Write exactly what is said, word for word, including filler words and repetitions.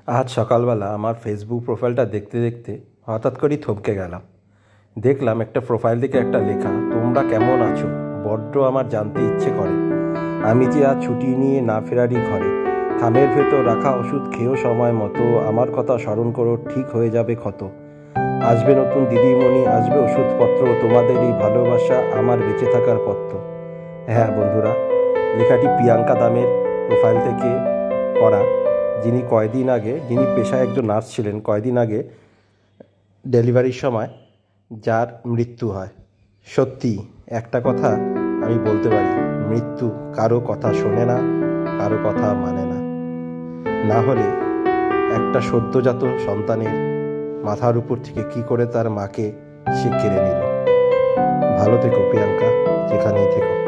আজ সকালবেলা আমার ফেসবুক প্রোফাইলটা দেখতে দেখতে হঠাৎ করেই থমকে গেলাম। দেখলাম একটা প্রোফাইল থেকে একটা লেখা, তোমরা কেমন আছো, বড্ড আমার জানতে ইচ্ছে করে। আমি যে আজ ছুটি নিয়ে না ফেরারই ঘরে, থামের ভেতর রাখা ওষুধ খেয়েও সময় মতো আমার কথা স্মরণ করো, ঠিক হয়ে যাবে ক্ষত। আসবে নতুন দিদিমণি, আসবে ওষুধপত্র, তোমাদের এই ভালোবাসা আমার বেঁচে থাকার পথ্য। হ্যাঁ বন্ধুরা, লেখাটি প্রিয়াঙ্কা দামের প্রোফাইল থেকে করা, যিনি কয়দিন আগে যিনি পেশায় একজন নার্স ছিলেন, কয়দিন আগে ডেলিভারির সময় যার মৃত্যু হয়। সত্যি একটা কথা আমি বলতে পারি, মৃত্যু কারো কথা শোনে না, কারো কথা মানে না। না হলে একটা সদ্যজাত সন্তানের মাথার উপর থেকে কি করে তার মাকে সে কেড়ে নিল। ভালো থেকো প্রিয়াঙ্কা, যেখানেই থেকো।